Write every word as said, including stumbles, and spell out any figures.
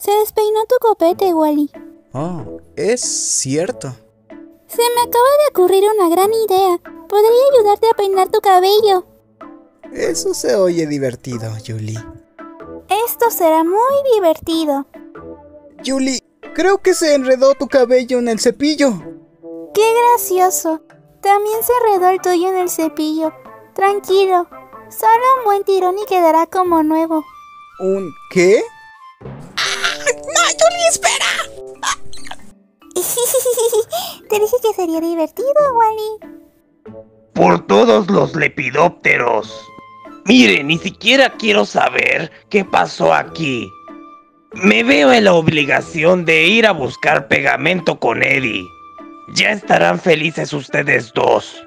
Se despeinó tu copete, Wally. Oh, es cierto. Se me acaba de ocurrir una gran idea. Podría ayudarte a peinar tu cabello. Eso se oye divertido, Julie. Esto será muy divertido. Julie, creo que se enredó tu cabello en el cepillo. ¡Qué gracioso! También se enredó el tuyo en el cepillo. Tranquilo, solo un buen tirón y quedará como nuevo. ¿Un qué? ¡Ah! ¡No, Julie, espera! Te dije que sería divertido, Wally. Por todos los lepidópteros. Mire, ni siquiera quiero saber qué pasó aquí. Me veo en la obligación de ir a buscar pegamento con Eddie. Ya estarán felices ustedes dos.